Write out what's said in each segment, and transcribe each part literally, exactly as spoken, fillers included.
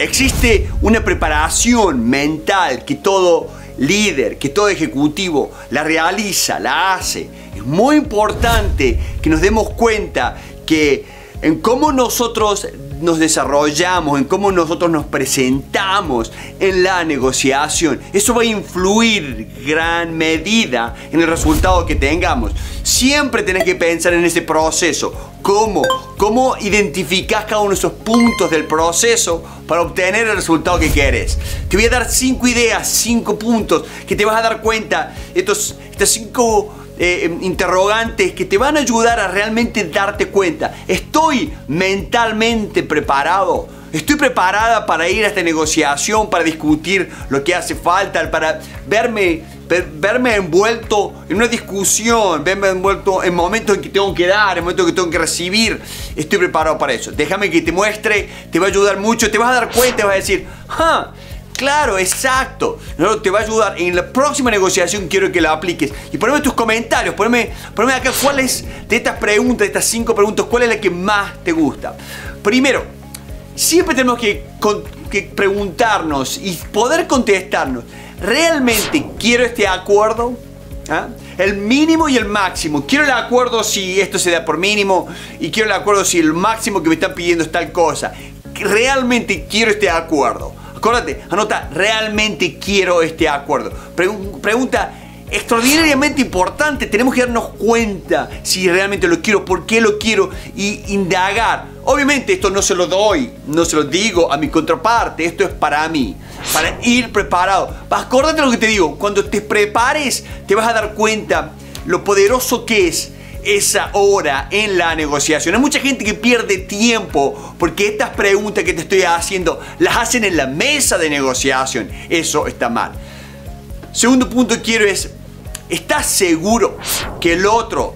existe una preparación mental que todo líder, que todo ejecutivo la realiza, la hace. Es muy importante que nos demos cuenta que en cómo nosotros nos desarrollamos, en cómo nosotros nos presentamos en la negociación, eso va a influir gran medida en el resultado que tengamos. Siempre tenés que pensar en ese proceso. ¿Cómo? ¿Cómo identificás cada uno de esos puntos del proceso para obtener el resultado que querés? Te voy a dar cinco ideas, cinco puntos que te vas a dar cuenta. Estos, estos cinco eh, interrogantes que te van a ayudar a realmente darte cuenta. ¿Estoy mentalmente preparado? ¿Estoy preparada para ir a esta negociación, para discutir lo que hace falta, para verme, ver, verme envuelto en una discusión, verme envuelto en momentos en que tengo que dar, en momentos en que tengo que recibir? Estoy preparado para eso. Déjame que te muestre, te va a ayudar mucho, te vas a dar cuenta, te vas a decir, ¡ah! Claro, exacto. No, te va a ayudar. En la próxima negociación quiero que la apliques. Y poneme tus comentarios, poneme, poneme acá cuál es de estas preguntas, de estas cinco preguntas, cuál es la que más te gusta. Primero, siempre tenemos que, con, que preguntarnos y poder contestarnos, ¿realmente quiero este acuerdo? ¿Ah? El mínimo y el máximo. Quiero el acuerdo si esto se da por mínimo y quiero el acuerdo si el máximo que me están pidiendo es tal cosa. ¿Realmente quiero este acuerdo? Acuérdate, anota, realmente quiero este acuerdo. Pregu- pregunta extraordinariamente importante. Tenemos que darnos cuenta si realmente lo quiero, por qué lo quiero y indagar. Obviamente esto no se lo doy, no se lo digo a mi contraparte. Esto es para mí, para ir preparado. Acuérdate lo que te digo. Cuando te prepares te vas a dar cuenta lo poderoso que es esa hora en la negociación. Hay mucha gente que pierde tiempo porque estas preguntas que te estoy haciendo las hacen en la mesa de negociación. Eso está mal. Segundo punto que quiero es, ¿estás seguro que el otro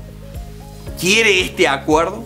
quiere este acuerdo?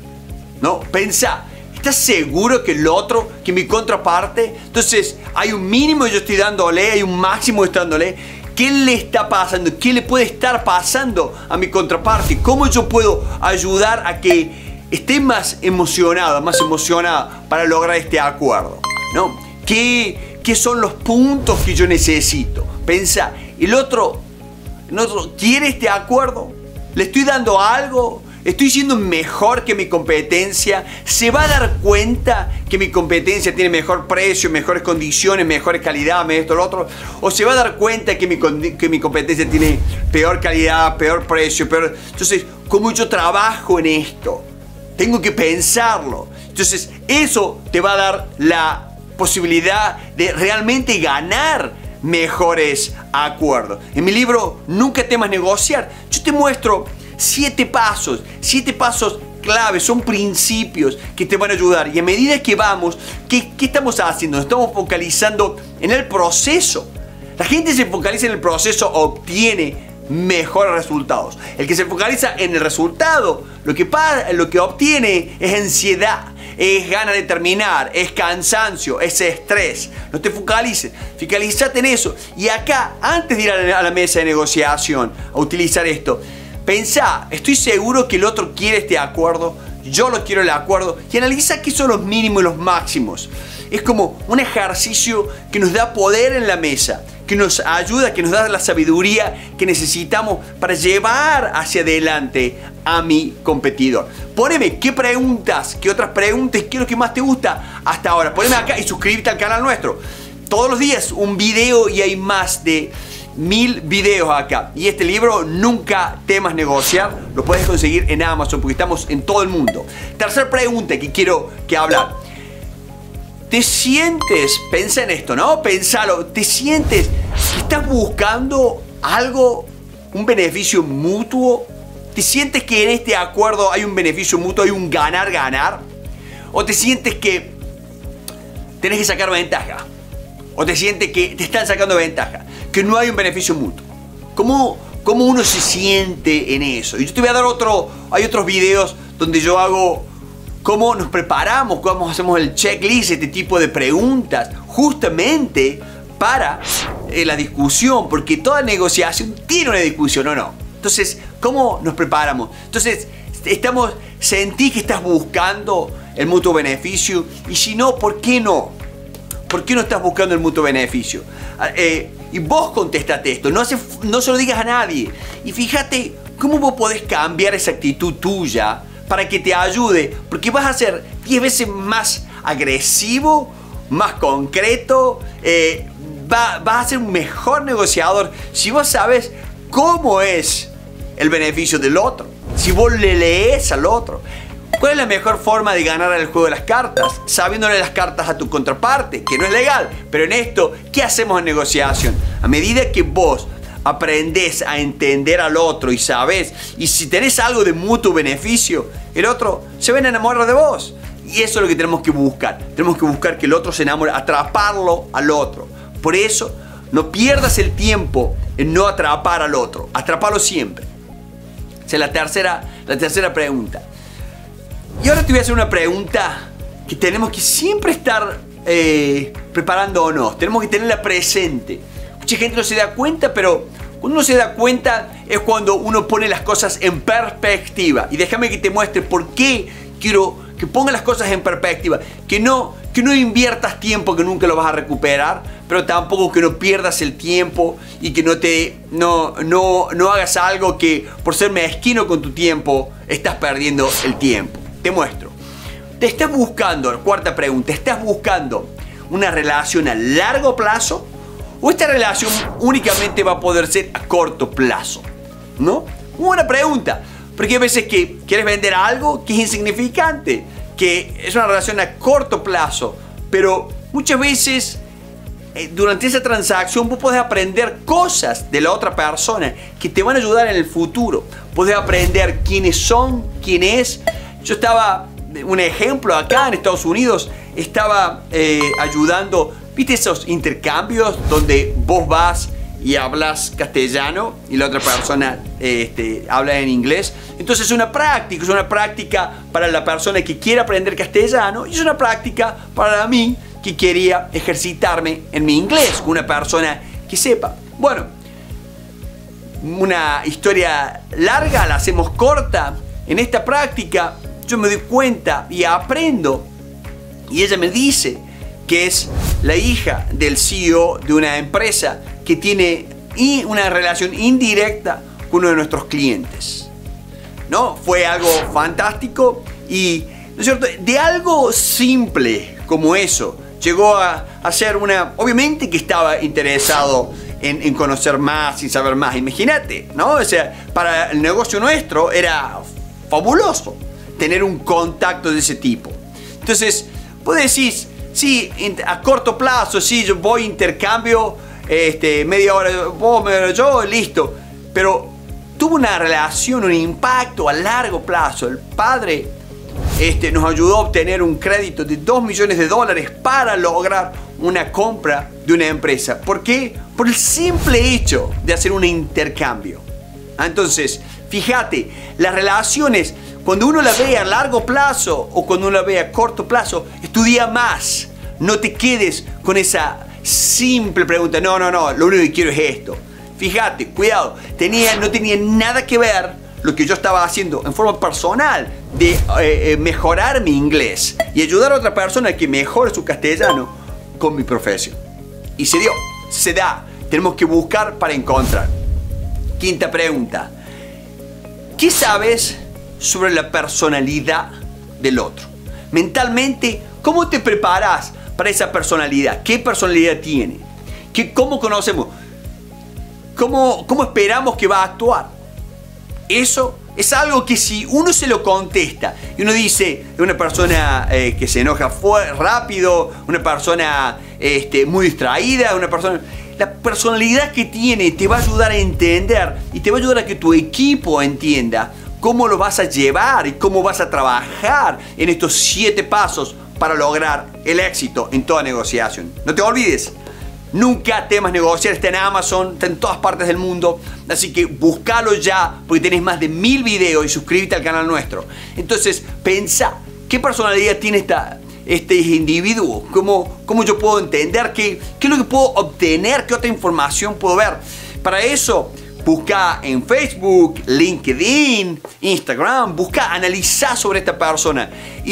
No, pensá, ¿estás seguro que el otro, que mi contraparte? Entonces, hay un mínimo que yo estoy dándole, hay un máximo que estoy dándole. ¿Qué le está pasando? ¿Qué le puede estar pasando a mi contraparte? ¿Cómo yo puedo ayudar a que esté más emocionada, más emocionada para lograr este acuerdo? ¿No? ¿Qué, qué son los puntos que yo necesito? Pensá, ¿el otro, ¿el otro quiere este acuerdo? ¿Le estoy dando algo? ¿Estoy siendo mejor que mi competencia? ¿Se va a dar cuenta que mi competencia tiene mejor precio, mejores condiciones, mejores calidad, esto, lo otro? ¿O se va a dar cuenta que mi, que mi competencia tiene peor calidad, peor precio, peor? Entonces, ¿cómo yo trabajo en esto? Tengo que pensarlo. Entonces, eso te va a dar la posibilidad de realmente ganar mejores acuerdos. En mi libro, Nunca temas negociar, yo te muestro Siete pasos, siete pasos claves, son principios que te van a ayudar. Y a medida que vamos, ¿qué, qué estamos haciendo? Nos estamos focalizando en el proceso. La gente se focaliza en el proceso, obtiene mejores resultados. El que se focaliza en el resultado, lo que, lo que obtiene es ansiedad, es ganas de terminar, es cansancio, es estrés. No te focalices, focalízate en eso. Y acá, antes de ir a la, a la mesa de negociación, a utilizar esto, pensá, ¿estoy seguro que el otro quiere este acuerdo? Yo lo quiero el acuerdo. Y analiza qué son los mínimos y los máximos. Es como un ejercicio que nos da poder en la mesa, que nos ayuda, que nos da la sabiduría que necesitamos para llevar hacia adelante a mi competidor. Poneme qué preguntas, qué otras preguntas, qué es lo que más te gusta hasta ahora. Poneme acá y suscríbete al canal nuestro. Todos los días un video y hay más de mil videos acá. Y este libro, Nunca temas negociar, lo puedes conseguir en Amazon porque estamos en todo el mundo. Tercer pregunta que quiero que hablar. ¿Te sientes, pensa en esto, ¿no? Pensalo, ¿te sientes que estás buscando algo, un beneficio mutuo? ¿Te sientes que en este acuerdo hay un beneficio mutuo, hay un ganar-ganar? ¿O te sientes que tenés que sacar ventaja? ¿O te sientes que te están sacando ventaja? Que no hay un beneficio mutuo. ¿Cómo, cómo uno se siente en eso? Y yo te voy a dar otro, hay otros videos donde yo hago cómo nos preparamos, cómo hacemos el checklist, este tipo de preguntas, justamente para eh, la discusión, porque toda negociación tiene una discusión, ¿o no? Entonces, ¿cómo nos preparamos? Entonces, estamos, sentí que estás buscando el mutuo beneficio, y si no, ¿por qué no? ¿Por qué no estás buscando el mutuo beneficio? Eh, y vos contestate esto, no, hace, no se lo digas a nadie. Y fíjate cómo vos podés cambiar esa actitud tuya para que te ayude, porque vas a ser diez veces más agresivo, más concreto, eh, va, vas a ser un mejor negociador si vos sabes cómo es el beneficio del otro, si vos le lees al otro. ¿Cuál es la mejor forma de ganar el juego de las cartas? Sabiéndole las cartas a tu contraparte, que no es legal. Pero en esto, ¿qué hacemos en negociación? A medida que vos aprendés a entender al otro y sabés, y si tenés algo de mutuo beneficio, el otro se va a enamorar de vos. Y eso es lo que tenemos que buscar. Tenemos que buscar que el otro se enamore, atraparlo al otro. Por eso, no pierdas el tiempo en no atrapar al otro. Atraparlo siempre. Esa es la tercera, la tercera pregunta. Y ahora te voy a hacer una pregunta que tenemos que siempre estar eh, preparándonos. Tenemos que tenerla presente. Mucha gente no se da cuenta, pero cuando uno se da cuenta es cuando uno pone las cosas en perspectiva. Y déjame que te muestre por qué quiero que pongas las cosas en perspectiva. Que no, que no inviertas tiempo que nunca lo vas a recuperar, pero tampoco que no pierdas el tiempo y que no, te, no, no, no hagas algo que por ser mezquino con tu tiempo estás perdiendo el tiempo. Te muestro. Te estás buscando, cuarta pregunta, ¿estás buscando una relación a largo plazo o esta relación únicamente va a poder ser a corto plazo? ¿No? Buena pregunta, porque hay veces que quieres vender algo que es insignificante, que es una relación a corto plazo, pero muchas veces eh, durante esa transacción vos podés aprender cosas de la otra persona que te van a ayudar en el futuro. Podés aprender quiénes son, quién es. Yo estaba, un ejemplo acá en Estados Unidos, estaba eh, ayudando, ¿viste esos intercambios donde vos vas y hablas castellano y la otra persona este, habla en inglés? Entonces es una práctica, es una práctica para la persona que quiere aprender castellano y es una práctica para mí que quería ejercitarme en mi inglés con una persona que sepa. Bueno, una historia larga, la hacemos corta. En esta práctica yo me doy cuenta y aprendo, y ella me dice que es la hija del C E O de una empresa que tiene una relación indirecta con uno de nuestros clientes. ¿No? Fue algo fantástico y, ¿no es cierto?, de algo simple como eso llegó a, a ser una... Obviamente que estaba interesado en, en conocer más y saber más. Imagínate, ¿no? O sea, para el negocio nuestro era fabuloso tener un contacto de ese tipo. Entonces, vos decís, sí, a corto plazo, sí, yo voy, intercambio, este, media hora, vos, media hora yo, listo. Pero tuvo una relación, un impacto a largo plazo. El padre este, nos ayudó a obtener un crédito de dos millones de dólares para lograr una compra de una empresa. ¿Por qué? Por el simple hecho de hacer un intercambio. Entonces, fíjate, las relaciones, cuando uno la ve a largo plazo o cuando uno la ve a corto plazo, estudia más. No te quedes con esa simple pregunta, no, no, no, lo único que quiero es esto. Fíjate, cuidado, tenía, no tenía nada que ver lo que yo estaba haciendo en forma personal de eh, mejorar mi inglés y ayudar a otra persona a que mejore su castellano con mi profesión. Y se dio, se da. Tenemos que buscar para encontrar. Quinta pregunta. ¿Qué sabes sobre la personalidad del otro? Mentalmente, ¿cómo te preparas para esa personalidad? ¿Qué personalidad tiene? ¿Qué, ¿Cómo conocemos? ¿Cómo, ¿Cómo esperamos que va a actuar? Eso es algo que si uno se lo contesta y uno dice, es una persona eh, que se enoja rápido, una persona este, muy distraída, una persona... La personalidad que tiene te va a ayudar a entender y te va a ayudar a que tu equipo entienda cómo lo vas a llevar y cómo vas a trabajar en estos siete pasos para lograr el éxito en toda negociación. No te olvides, nunca temas negociar, está en Amazon, está en todas partes del mundo, así que búscalo ya porque tenés más de mil videos y suscríbete al canal nuestro. Entonces, pensá, ¿qué personalidad tiene esta... este individuo? ¿Cómo, cómo yo puedo entender qué, qué es lo que puedo obtener? ¿Qué otra información puedo ver? Para eso, busca en Facebook, LinkedIn, Instagram, busca, analizar sobre esta persona. Y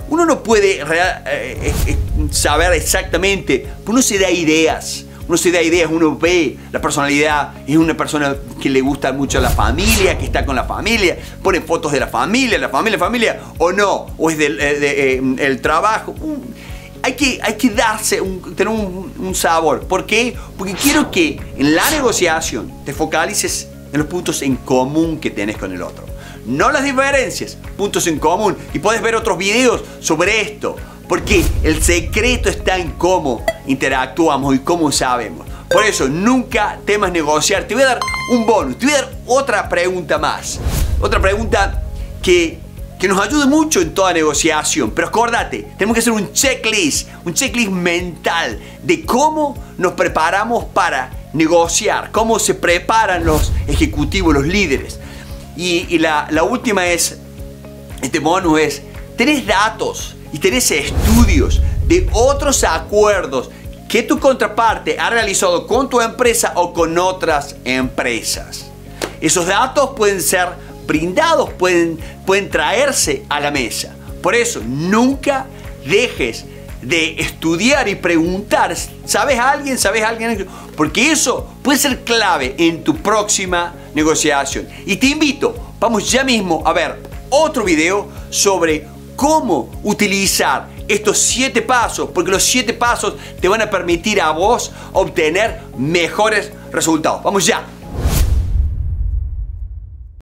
uno no puede real, eh, eh, saber exactamente, uno se da ideas. Uno se da ideas, uno ve la personalidad, es una persona que le gusta mucho la familia, que está con la familia, pone fotos de la familia, la familia, la familia, o no, o es del de, de, eh, el trabajo. Hay que, hay que darse, un, tener un, un sabor. ¿Por qué? Porque quiero que en la negociación te focalices en los puntos en común que tenés con el otro. No las diferencias, puntos en común. Y puedes ver otros videos sobre esto. Porque el secreto está en cómo interactuamos y cómo sabemos. Por eso, nunca temas negociar. Te voy a dar un bonus, te voy a dar otra pregunta más. Otra pregunta que, que nos ayude mucho en toda negociación. Pero acordate, tenemos que hacer un checklist, un checklist mental de cómo nos preparamos para negociar, cómo se preparan los ejecutivos, los líderes. Y, y la, la última es, este bonus es, tenés datos y tenés estudios de otros acuerdos que tu contraparte ha realizado con tu empresa o con otras empresas. Esos datos pueden ser brindados, pueden, pueden traerse a la mesa. Por eso, nunca dejes de estudiar y preguntar, ¿sabes a alguien? ¿Sabes a alguien? Porque eso puede ser clave en tu próxima negociación. Y te invito, vamos ya mismo a ver otro video sobre cómo utilizar estos siete pasos, porque los siete pasos te van a permitir a vos obtener mejores resultados. Vamos ya.